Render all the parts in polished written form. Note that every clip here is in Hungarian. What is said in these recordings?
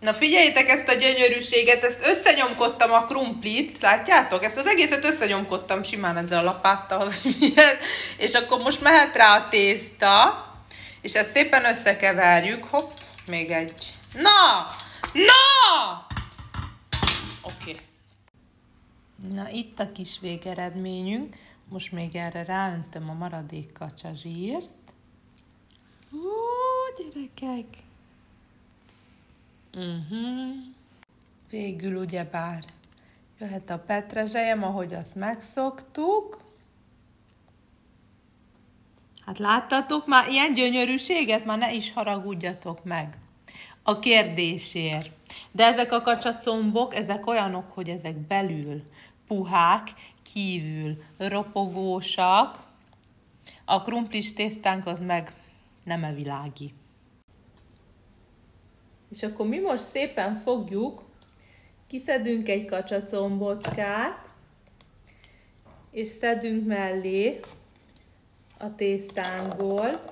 Na figyeljétek ezt a gyönyörűséget, ezt összenyomkodtam a krumplit, látjátok? Ezt az egészet összenyomkodtam simán ezzel a lapáttal, és akkor most mehet rá a tészta, és ezt szépen összekeverjük. Hopp, még egy. Na! Na! Oké. Na itt a kis végeredményünk. Most még erre ráöntöm a maradék kacsazsírt. Gyerekek! Végül ugyebár jöhet a petrezselyem, ahogy azt megszoktuk. Hát láttatok már ilyen gyönyörűséget? Már ne is haragudjatok meg a kérdésért. De ezek a kacsacombok, ezek olyanok, hogy ezek belül puhák, kívül ropogósak. A krumplis tésztánk az meg nem evilági. És akkor mi most szépen fogjuk, kiszedünk egy kacsacombocskát, és szedünk mellé a tésztánkból.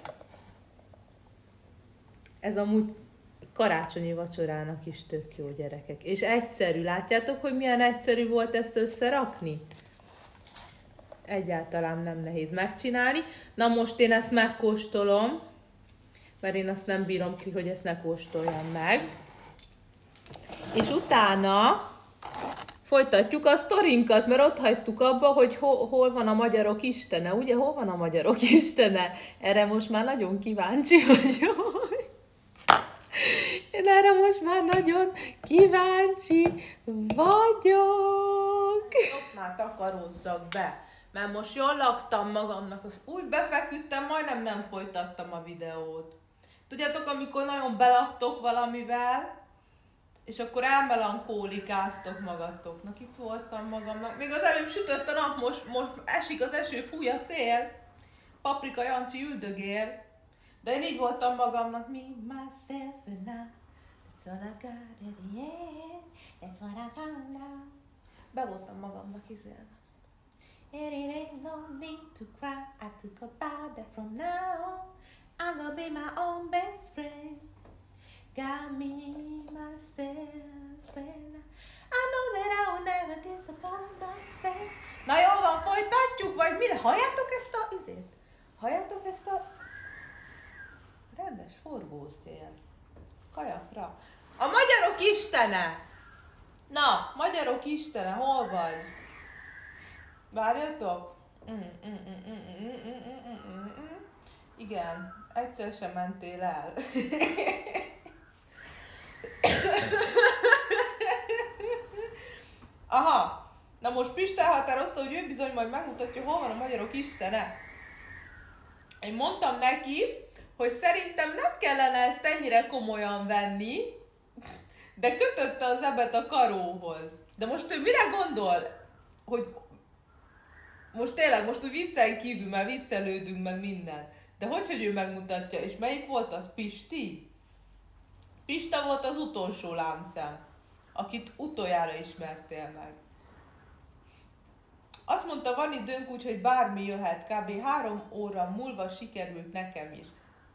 Ez amúgy karácsonyi vacsorának is tök jó, gyerekek. És egyszerű. Látjátok, hogy milyen egyszerű volt ezt összerakni? Egyáltalán nem nehéz megcsinálni. Na most én ezt megkóstolom, mert én azt nem bírom ki, hogy ezt ne kóstoljam meg. És utána folytatjuk a sztorinkat, mert ott hagytuk abba, hogy hol van a magyarok istene. Ugye, hol van a magyarok istene? Erre most már nagyon kíváncsi vagyok. Én erre most már nagyon kíváncsi vagyok. Ott már takarózzak be, mert most jól laktam magamnak, azt úgy befeküdtem, majdnem nem folytattam a videót. Tudjátok, amikor nagyon belaktok valamivel, és akkor elmelankólikáztok magatoknak. Itt voltam magamnak. Még az előbb sütött a nap, most esik az eső, fúj a szél. Paprika Jancsi üldögél. De én így voltam magamnak. Me, myself and I. That's all I got at the end. That's what I found out. Be voltam magamnak izélve. It ain't no need to cry. I took a bow that from now I'm gonna be my own best friend. Got me, myself, and I know that I will never disappoint myself. Na jó van, folytatjuk, vagy mire? Halljátok ezt a izét? Halljátok ezt a rendes forgószél? Kajakra. A magyarok istene! Na, magyarok istene, hol vagy? Várjatok? Igen, egyszer sem mentél el. Aha, na most Pista elhatározta, hogy ő bizony majd megmutatja, hol van a magyarok istene. Én mondtam neki, hogy szerintem nem kellene ezt ennyire komolyan venni, de kötötte az ebet a karóhoz. De most ő mire gondol? Hogy most tényleg, most úgy viccen kívül, mert viccelődünk meg minden. De hogy ő megmutatja? És melyik volt az? Pisti? Pista volt az utolsó láncszem, akit utoljára ismertél meg. Azt mondta, van időnk, úgyhogy bármi jöhet. Kb. 3 óra múlva sikerült nekem is.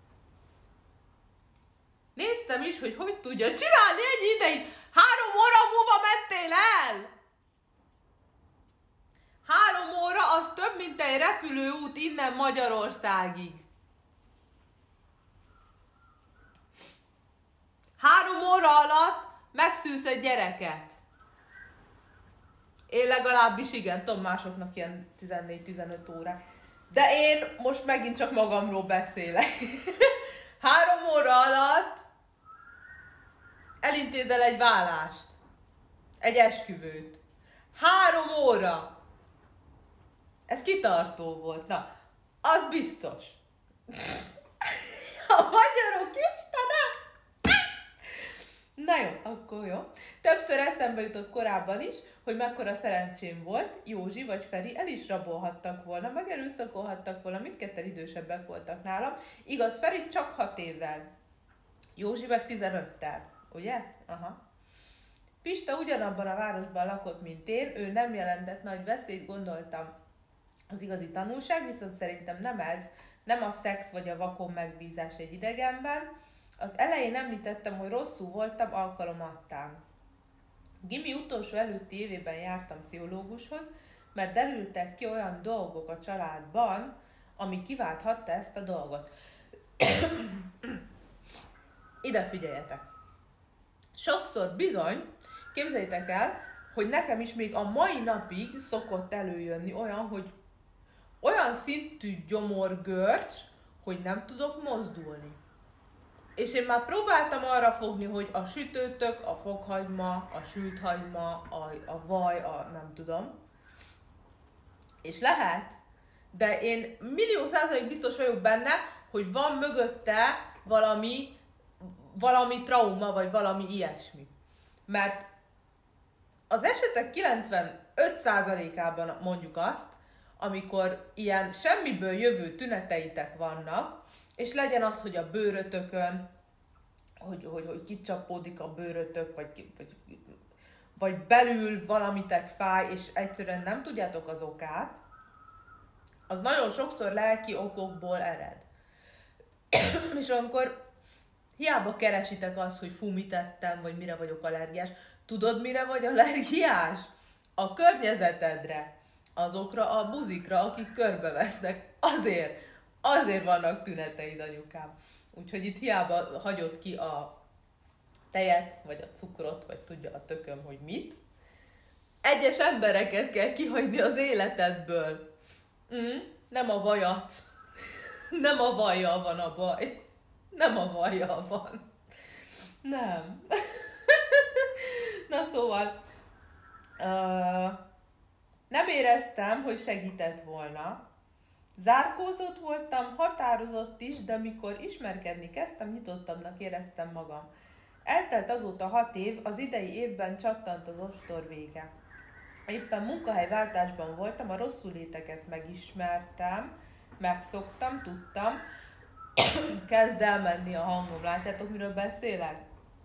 Néztem is, hogy tudja csinálni egy ideig. 3 óra múlva mentél el! 3 óra az több, mint egy repülőút innen Magyarországig. 3 óra alatt megszülsz egy gyereket. Én legalábbis igen, tudom, másoknak ilyen 14-15 óra. De én most megint csak magamról beszélek. 3 óra alatt elintézel egy vállást. Egy esküvőt. 3 óra. Ez kitartó volt. Na, az biztos. A magyarok istene! Na jó, akkor jó. Többször eszembe jutott korábban is, hogy mekkora szerencsém volt, Józsi vagy Feri el is rabolhattak volna, meg erőszakolhattak volna, mindketten idősebbek voltak nálam. Igaz, Feri csak 6 évvel, Józsi meg 15-tel, ugye? Aha. Pista ugyanabban a városban lakott, mint én, ő nem jelentett nagy veszélyt, gondoltam. Az igazi tanulság, viszont szerintem nem ez, nem a szex vagy a vakon megbízás egy idegenben, Az elején említettem, hogy rosszul voltam alkalomattán. Gimi utolsó előtti évében jártam pszichológushoz, mert derültek ki olyan dolgok a családban, ami kiválthatta ezt a dolgot. Ide figyeljetek! Sokszor bizony, képzeljétek el, hogy nekem is még a mai napig szokott előjönni olyan, hogy olyan szintű gyomorgörcs, hogy nem tudok mozdulni. És én már próbáltam arra fogni, hogy a sütőtök, a fokhagyma, a sült hagyma, a vaj, nem tudom. És lehet, de én millió százalék biztos vagyok benne, hogy van mögötte valami trauma, vagy valami ilyesmi. Mert az esetek 95%-ában mondjuk azt, amikor ilyen semmiből jövő tüneteitek vannak, és legyen az, hogy a bőrötökön, hogy kicsapódik a bőrötök, vagy belül valamitek fáj, és egyszerűen nem tudjátok az okát, az nagyon sokszor lelki okokból ered. És amikor hiába keresitek azt, hogy fú, mit ettem, vagy mire vagyok allergiás, tudod, mire vagy allergiás? A környezetedre, azokra a buzikra, akik körbevesznek. Azért vannak tüneteid, anyukám. Úgyhogy itt hiába hagyod ki a tejet, vagy a cukrot, vagy tudja a tököm, hogy mit. Egyes embereket kell kihagyni az életedből. Nem a vajat. Nem a vajjal van a baj. Nem a vajjal van. Nem. Na szóval, nem éreztem, hogy segített volna. Zárkózott voltam, határozott is, de mikor ismerkedni kezdtem, nyitottabbnak éreztem magam. Eltelt azóta 6 év, az idei évben csattant az ostor vége. Éppen munkahelyváltásban voltam, a rosszuléteket megismertem, megszoktam, tudtam, kezd elmenni a hangom. Látjátok, miről beszélek?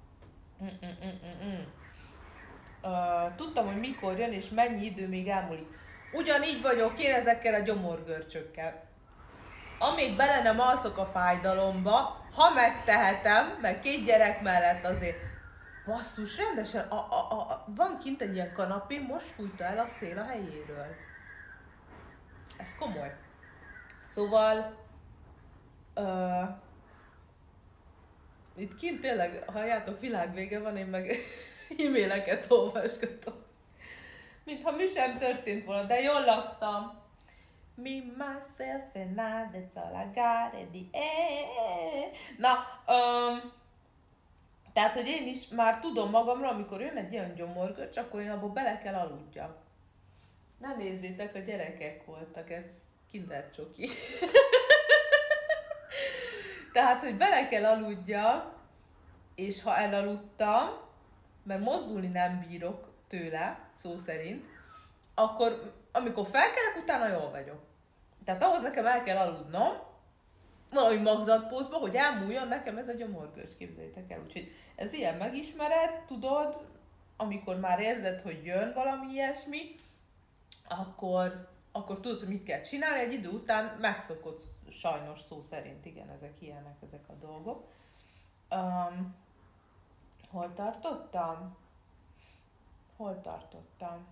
Tudtam, hogy mikor jön, és mennyi idő még elmúlik. Ugyanígy vagyok én ezekkel a gyomorgörcsökkel. Amíg bele nem alszok a fájdalomba, ha megtehetem, meg 2 gyerek mellett azért, basszus, rendesen, van kint egy ilyen kanapé, most fújta el a szél a helyéről. Ez komoly. Szóval, itt kint tényleg, halljátok, világvége van, én meg e-maileket olvasgatok. Mintha mi sem történt volna, de jól laktam. Me, myself and I, that's all I got at the end. Na, tehát, hogy én is már tudom magamról, amikor jön egy ilyen gyomorgörcs, akkor én abból bele kell aludjak. Ne nézzétek, a gyerekek voltak, ez Kinder csoki. Tehát, hogy bele kell aludjak, és ha elaludtam, mert mozdulni nem bírok tőle, szó szerint, akkor amikor felkelek, utána jól vagyok. Tehát ahhoz nekem el kell aludnom, valami magzatpózba, hogy elmúljon nekem ez a gyomorgörcs, képzeljétek el. Úgyhogy ez ilyen megismered, tudod, amikor már érzed, hogy jön valami ilyesmi, akkor tudod, hogy mit kell csinálni, egy idő után megszokod, sajnos szó szerint, igen, ezek ilyenek, ezek a dolgok. Hol tartottam?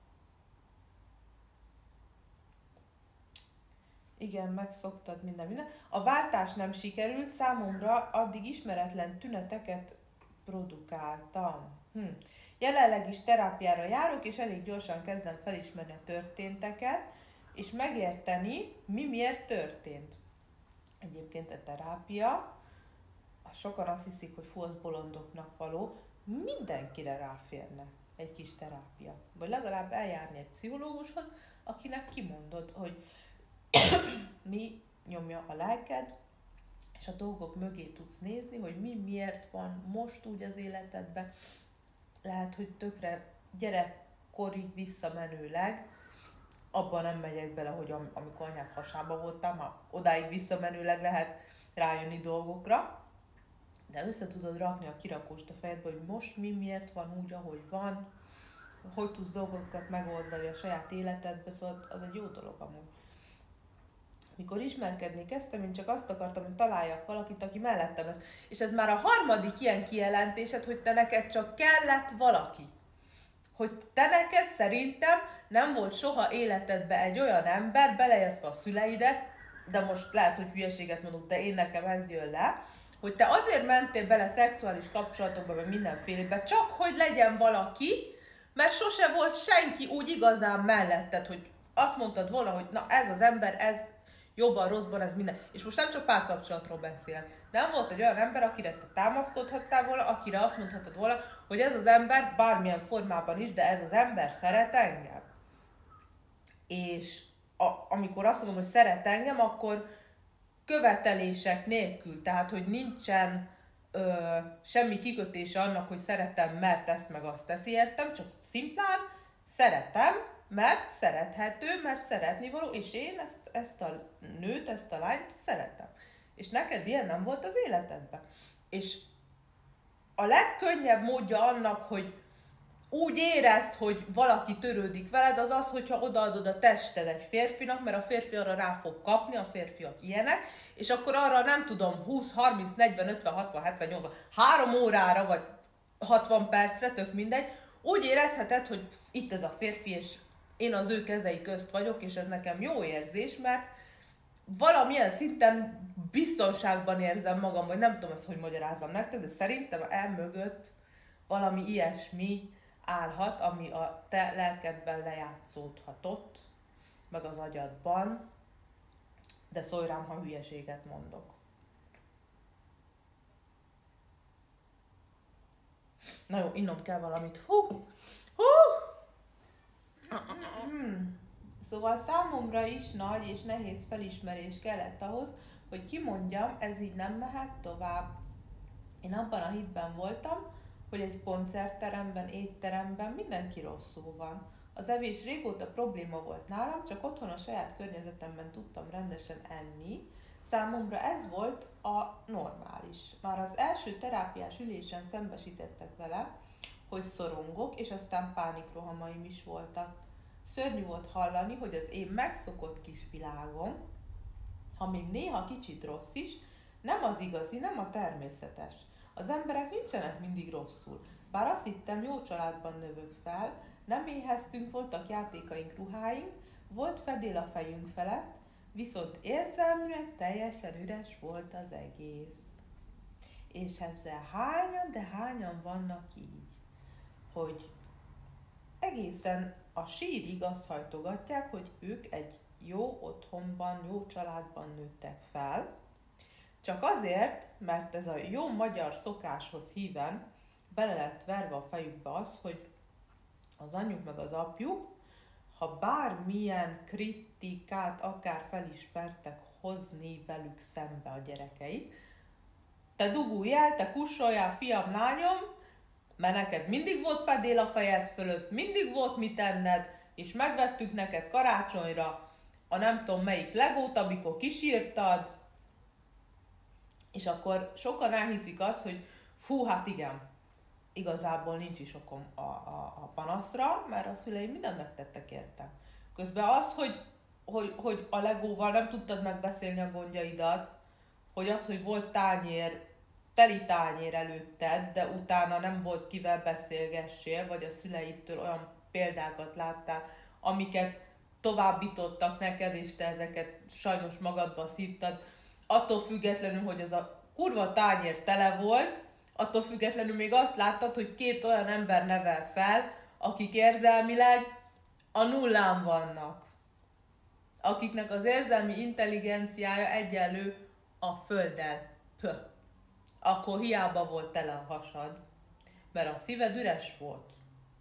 Igen, megszoktad minden. A váltás nem sikerült, számomra addig ismeretlen tüneteket produkáltam. Jelenleg is terápiára járok, és elég gyorsan kezdem felismerni a történteket, és megérteni, mi miért történt. Egyébként a terápia, sokan azt hiszik, hogy fú, az bolondoknak való, mindenkire ráférne egy kis terápia. Vagy legalább eljárni egy pszichológushoz, akinek kimondod, hogy mi nyomja a lelked, és a dolgok mögé tudsz nézni, hogy mi miért van most úgy az életedben. Lehet, hogy tökre gyerekkorig visszamenőleg, abban nem megyek bele, hogy amikor anyád hasába voltam, már odáig visszamenőleg lehet rájönni dolgokra, de össze tudod rakni a kirakóst a fejedbe, hogy most mi miért van úgy, ahogy van, hogy tudsz dolgokat megoldani a saját életedbe, szóval az egy jó dolog amúgy. Mikor ismerkedni kezdtem, én csak azt akartam, hogy találjak valakit, aki mellettem lesz. És ez már a harmadik ilyen kijelentésed, hogy te neked csak kellett valaki. Hogy te neked szerintem nem volt soha életedben egy olyan ember, beleértve a szüleidet, de most lehet, hogy hülyeséget mondok, de én nekem ez jön le, hogy te azért mentél bele szexuális kapcsolatokba, vagy mindenfélébe, csak hogy legyen valaki, mert sose volt senki úgy igazán melletted, hogy azt mondtad volna, hogy na ez az ember, ez jobban, rosszban, ez minden. És most nem csak párkapcsolatról beszélek. Nem volt egy olyan ember, akire te támaszkodhattál volna, akire azt mondhatod volna, hogy ez az ember bármilyen formában is, de ez az ember szeret engem. És amikor azt mondom, hogy szeret engem, akkor követelések nélkül, tehát hogy nincsen semmi kikötése annak, hogy szeretem, mert ezt meg azt teszi, értem, csak szimplán szeretem, mert szerethető, mert szeretni való, és én ezt a nőt, ezt a lányt szeretem. És neked ilyen nem volt az életedben. És a legkönnyebb módja annak, hogy úgy érezd, hogy valaki törődik veled, az az, hogyha odaadod a tested egy férfinak, mert a férfi arra rá fog kapni, a férfiak ilyenek, és akkor arra nem tudom, 20, 30, 40, 50, 60, 70, 80, 3 órára, vagy 60 percre, tök mindegy, úgy érezheted, hogy itt ez a férfi, és én az ő kezei közt vagyok, és ez nekem jó érzés, mert valamilyen szinten biztonságban érzem magam, vagy nem tudom ezt, hogy magyarázzam nektek, de szerintem emögött valami ilyesmi állhat, ami a te lelkedben lejátszódhatott, meg az agyadban, de szólj rám, ha hülyeséget mondok. Na jó, innom kell valamit. Szóval számomra is nagy és nehéz felismerés kellett ahhoz, hogy kimondjam, ez így nem mehet tovább. Én abban a hitben voltam, hogy egy koncertteremben, étteremben mindenki rosszul van. Az evés régóta probléma volt nálam, csak otthon a saját környezetemben tudtam rendesen enni. Számomra ez volt a normális. Már az első terápiás ülésen szembesítettek vele, hogy szorongok, és aztán pánikrohamaim is voltak. Szörnyű volt hallani, hogy az én megszokott kis világom, ha még néha kicsit rossz is, nem az igazi, nem a természetes. Az emberek nincsenek mindig rosszul. Bár azt hittem, jó családban növök fel, nem éheztünk, voltak játékaink, ruháink, volt fedél a fejünk felett, viszont érzelmileg teljesen üres volt az egész. És ezzel hányan vannak így, hogy egészen a sírig azt hajtogatják, hogy ők egy jó otthonban, jó családban nőttek fel, csak azért, mert ez a jó magyar szokáshoz híven bele lett verve a fejükbe az, hogy az anyjuk meg az apjuk, ha bármilyen kritikát akár felismertek hozni velük szembe a gyerekeik, te dugulj el, te kussoljál, fiam, lányom, mert neked mindig volt fedél a fejed fölött, mindig volt mit enned, és megvettük neked karácsonyra a nem tudom melyik legót, amikor kisírtad, és akkor sokan elhiszik azt, hogy fú, hát igen, igazából nincs is okom a panaszra, mert a szüleim mindent megtettek értem. Közben az, hogy a legóval nem tudtad megbeszélni a gondjaidat, hogy az, hogy volt teli tányér előtted, de utána nem volt kivel beszélgessél, vagy a szüleidtől olyan példákat láttál, amiket továbbítottak neked, és te ezeket sajnos magadba szívtad, attól függetlenül, hogy az a kurva tányér tele volt, attól függetlenül még azt láttad, hogy 2 olyan ember nevel fel, akik érzelmileg a nullán vannak. Akiknek az érzelmi intelligenciája egyenlő a földdel. Akkor hiába volt tele a hasad, mert a szíved üres volt.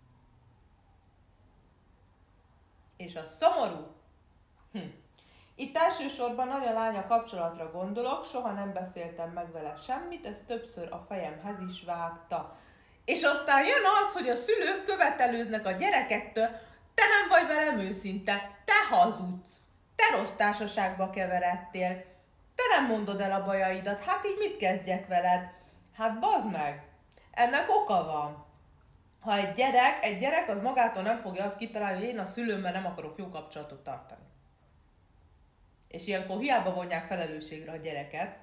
És a szomorú. Itt elsősorban anya-lánya kapcsolatra gondolok, soha nem beszéltem meg vele semmit, ez többször a fejemhez is vágta. És aztán jön az, hogy a szülők követelőznek a gyerekektől, te nem vagy velem őszinte, te hazudsz, te rossz társaságba keveredtél, te nem mondod el a bajaidat, hát így mit kezdjek veled? Hát bazd meg, ennek oka van. Ha egy gyerek az magától nem fogja azt kitalálni, hogy én a szülőmmel nem akarok jó kapcsolatot tartani. És ilyenkor hiába vonják felelősségre a gyereket.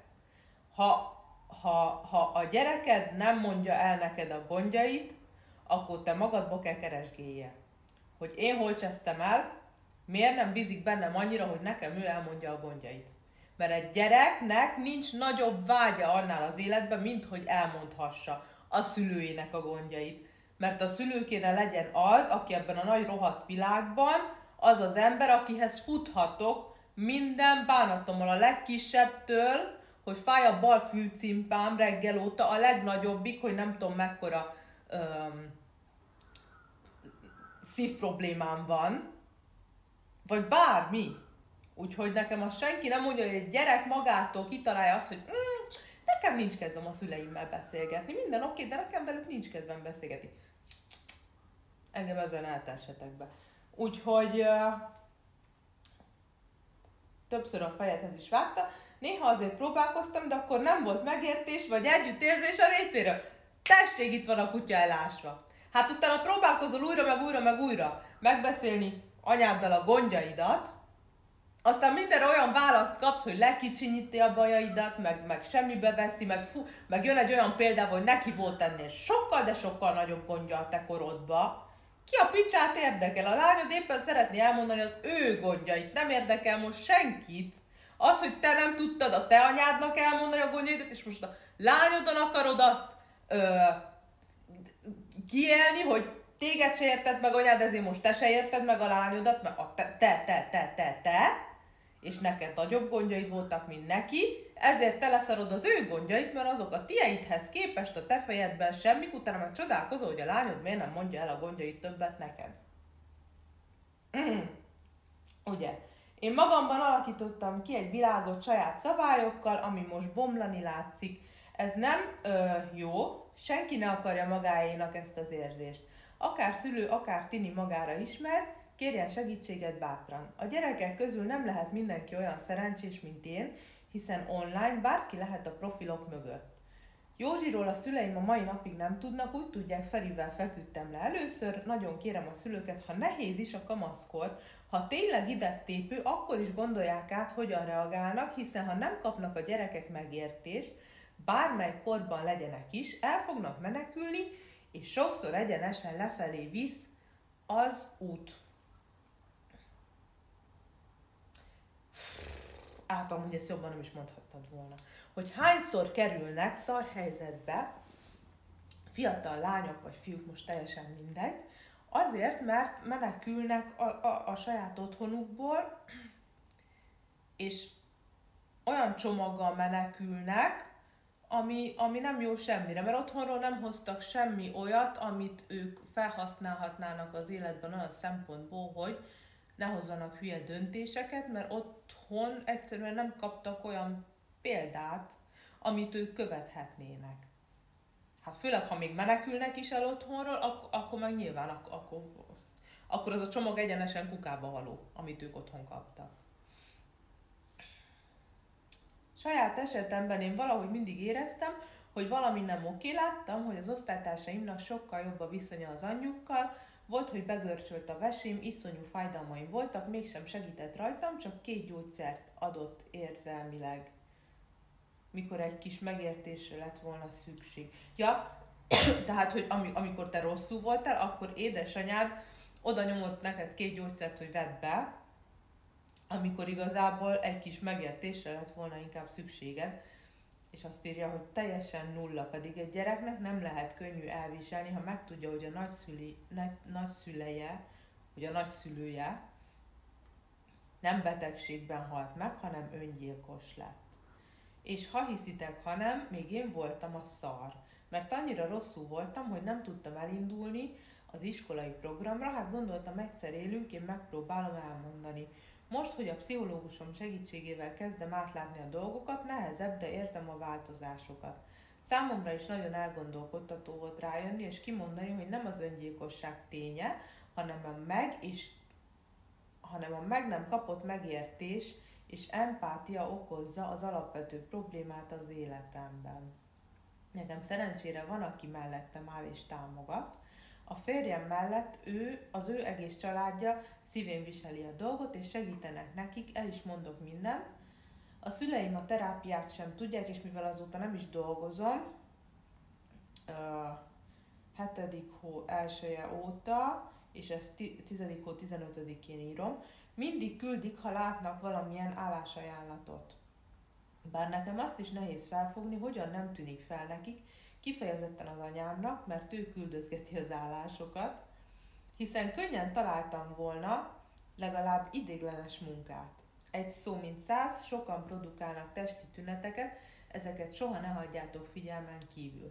Ha a gyereked nem mondja el neked a gondjait, akkor te magadba kell keresgélje. Hogy én hol csesztem el, miért nem bízik bennem annyira, hogy nekem ő elmondja a gondjait. Mert egy gyereknek nincs nagyobb vágya annál az életben, mint hogy elmondhassa a szülőjének a gondjait. Mert a szülő kéne legyen az, aki ebben a nagy rohadt világban, az az ember, akihez futhatok minden bánatommal, a legkisebbtől, hogy fáj a bal fülcimpám reggel óta, a legnagyobbig, hogy nem tudom mekkora szívproblémám van, vagy bármi. Úgyhogy nekem azt senki nem mondja, hogy egy gyerek magától kitalálja azt, hogy nekem nincs kedvem a szüleimmel beszélgetni. Minden oké, de nekem velük nincs kedvem beszélgetni. Engem ezen eltessetek be. Úgyhogy többször a fejedhez is vágta. Néha azért próbálkoztam, de akkor nem volt megértés, vagy együttérzés a részéről. Tessék, itt van a kutya elásva. Hát utána próbálkozol újra megbeszélni anyáddal a gondjaidat, aztán mindenre olyan választ kapsz, hogy lekicsinyíti a bajaidat, meg semmibe veszi, meg jön egy olyan példával, hogy neki volt ennél sokkal, de sokkal nagyobb gondja a te korodba. Ki a picsát érdekel? A lányod éppen szeretné elmondani az ő gondjait, nem érdekel most senkit. Az, hogy te nem tudtad a te anyádnak elmondani a gondjaidat, és most a lányodon akarod azt kiélni, hogy téged se érted meg anyád, ezért most te se érted meg a lányodat, meg a te, és neked nagyobb gondjaid voltak, mint neki, ezért te leszarod az ő gondjait, mert azok a tieidhez képest a te fejedben semmik, utána meg csodálkozol, hogy a lányod miért nem mondja el a gondjait többet neked. Ugye? Én magamban alakítottam ki egy világot saját szabályokkal, ami most bomlani látszik. Ez nem jó, senki ne akarja magáénak ezt az érzést. Akár szülő, akár tini magára ismer, kérjen segítséget bátran. A gyerekek közül nem lehet mindenki olyan szerencsés, mint én, hiszen online bárki lehet a profilok mögött. Józsiról a szüleim a mai napig nem tudnak, úgy tudják, Ferivel feküdtem le először, nagyon kérem a szülőket, ha nehéz is a kamaszkor, ha tényleg idegtépő, akkor is gondolják át, hogyan reagálnak, hiszen ha nem kapnak a gyerekek megértést, bármely korban legyenek is, el fognak menekülni, és sokszor egyenesen lefelé visz az út. Amúgy ezt jobban nem is mondhattad volna. Hogy hányszor kerülnek szar helyzetbe fiatal lányok vagy fiúk, most teljesen mindegy, azért, mert menekülnek a saját otthonukból, és olyan csomaggal menekülnek, ami nem jó semmire, mert otthonról nem hoztak semmi olyat, amit ők felhasználhatnának az életben olyan szempontból, hogy ne hozzanak hülye döntéseket, mert otthon egyszerűen nem kaptak olyan példát, amit ők követhetnének. Hát főleg, ha még menekülnek is el otthonról, akkor meg nyilván akkor az a csomag egyenesen kukába való, amit ők otthon kaptak. Saját esetemben én valahogy mindig éreztem, hogy valami nem oké, láttam, hogy az osztálytársaimnak sokkal jobb a viszonya az anyjukkal, volt, hogy begörcsölt a vesém, iszonyú fájdalmaim voltak, mégsem segített rajtam, csak 2 gyógyszert adott érzelmileg, mikor egy kis megértésre lett volna szükség. Ja, tehát, hogy amikor te rosszul voltál, akkor édesanyád oda nyomott neked 2 gyógyszert, hogy vedd be, amikor igazából egy kis megértésre lett volna inkább szükséged, és azt írja, hogy teljesen nulla, pedig egy gyereknek nem lehet könnyű elviselni, ha megtudja, hogy a nagyszüleje, vagy a nagyszülője nem betegségben halt meg, hanem öngyilkos lett. És ha hiszitek, ha nem, még én voltam a szar, mert annyira rosszul voltam, hogy nem tudtam elindulni az iskolai programra, hát gondoltam, egyszer élünk, én megpróbálom elmondani. Most, hogy a pszichológusom segítségével kezdem átlátni a dolgokat, nehezebb, de érzem a változásokat. Számomra is nagyon elgondolkodtató volt rájönni, és kimondani, hogy nem az öngyilkosság ténye, hanem a meg nem kapott megértés és empátia okozza az alapvető problémát az életemben. Nekem szerencsére van, aki mellettem áll és támogat. A férjem mellett az ő egész családja szívén viseli a dolgot, és segítenek nekik, el is mondok mindent. A szüleim a terápiát sem tudják, és mivel azóta nem is dolgozom, 7. hó 1 óta, és ezt 10. hó 15-én írom, mindig küldik, ha látnak valamilyen állásajánlatot. Bár nekem azt is nehéz felfogni, hogyan nem tűnik fel nekik, kifejezetten az anyámnak, mert ő küldözgeti az állásokat, hiszen könnyen találtam volna legalább ideiglenes munkát. Egy szó mint 100, sokan produkálnak testi tüneteket, ezeket soha ne hagyjátok figyelmen kívül.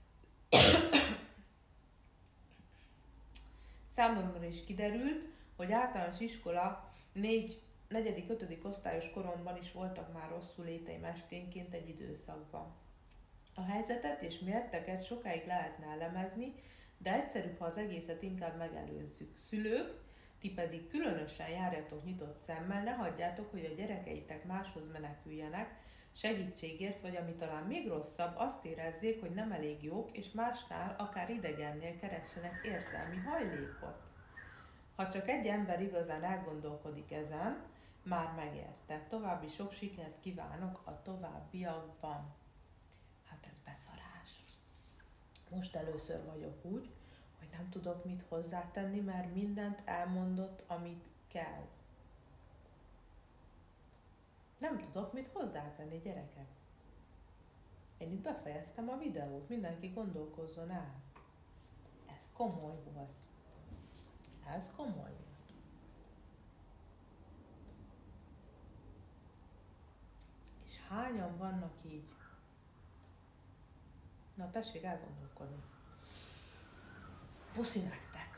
Számomra is kiderült, hogy általános iskola 4.-5. osztályos koromban is voltak már rosszul léteim esténként egy időszakban. A helyzetet és mérteket sokáig lehetne elemezni, de egyszerűbb, ha az egészet inkább megelőzzük. Szülők, ti pedig különösen járjatok nyitott szemmel, ne hagyjátok, hogy a gyerekeitek máshoz meneküljenek, segítségért, vagy ami talán még rosszabb, azt érezzék, hogy nem elég jók, és másnál, akár idegennél keressenek érzelmi hajlékot. Ha csak egy ember igazán elgondolkodik ezen, már megérte. További sok sikert kívánok a továbbiakban. Hát ez beszarás. Most először vagyok úgy, hogy nem tudok mit hozzátenni, mert mindent elmondott, amit kell. Nem tudok mit hozzátenni, gyerekek. Én itt befejeztem a videót, mindenki gondolkozzon el. Ez komoly volt. Ez komoly volt. És hányan vannak így? Na tessék elgondolkodni. Puszi nektek!